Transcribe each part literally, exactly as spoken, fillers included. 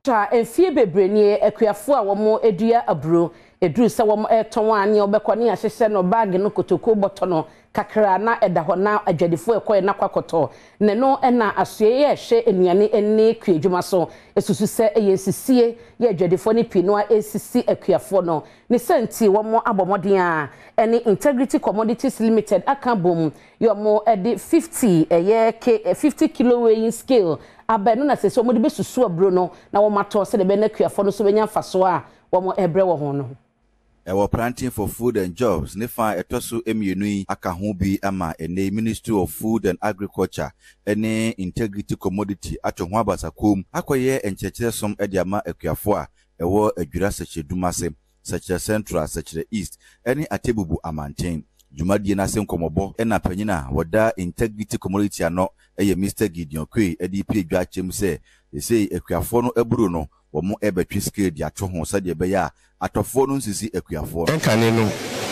Cha enfie bebrenie akuafo a womo edua aburo eduru se womo eton ane obekọ ne ahyehye no bag no kotoko boto no kakra na eda ho na adwadefo ekoye na kwakoto ne no na asoye ye hye enuane ene kwadwuma so esusu se eyesisie ye adwadefo ne pino a esisi akuafo no ne senti womo abomoden a ene Integrity Commodities Limited akabom yomo ede fifty eye fifty kilo weighing scale abenu na sese omo de besusu aburo no na wo mato se de be na kuafo no so benya mfaso a wo ebre wo ho no Ewo planting for food and jobs ne fa etoso emienu yi aka ho bi ama ene Ministry of Food and Agriculture ene Integrity Commodity ato ho abasakom akoye enchechire som ede ama akuafo a ewo adwira seche dumase seche Central seche East ene atebubu amanten Jumadie na se nkomobo ena panyina woda Integrity Commodity ano eye Mister Gideon Kwe edi pi adwa chem se ese akuafo no eburu no womo ebetwe scale dia to ho sa de be ya atofo no nsisi akuafo enkane no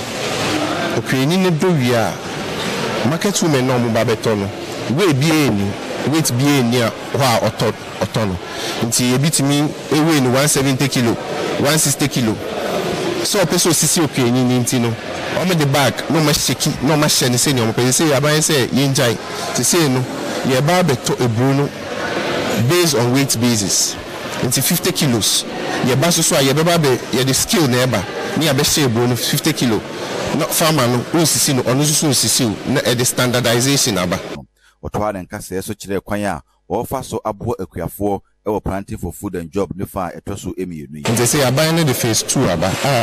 okweni ne dowia market women no mo ba beto no we bie ni weight bie ni a wa oto oto no nti ebitimi ewe ni one seventy kilo one sixty kilo so peso sisi okweni ni nti no o me the bag no ma sheki no ma shene se ni o mo pe se aban se yenjai ti se no ye ba beto ebru no based on weight basis into fifty kilos. Ye baso so ye beba be ye the skill na eba. Ni abe share ebru no fifty kilo. No farmer no onsisi no onu so onsisi na e the standardization aba. Otwa den kase so kire kwan a wo fa so abo akuafo e wo planting for food and job ne fa etoso emienu yi. They say aban no the phase two aba. Ah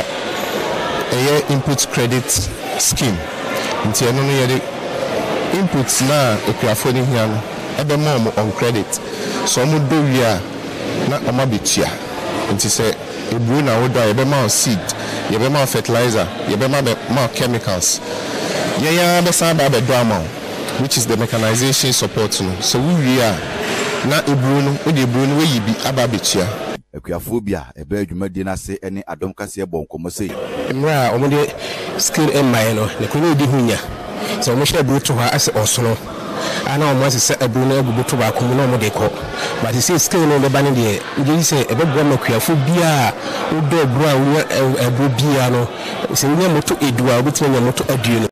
e input credit scheme. Nti eno no ye the inputs na akuafo ni hia no ebe mo on credit. So mo do wi a na oma betia nti se ebru na wodo ye be ma seed ye be ma fertilizer ye be ma ma chemicals ye ya be sa ba be do amount which is the mechanization support no so we we are na ebru no wo de ebru no we yibi aba betia akuafo bia ebe adwumadi na se ene Adom Kasee bonkomo sei mra omo de skill em mai no ne ko di hunya so mo hye ebru to ha ase osono ana omo ase se ebru no egubu to ba komo no mo de ko but you see skill no be ban de you say e be bo makuafo bia o do ebru a wo ebru bia no se nya moto edu a obetime nya moto aduo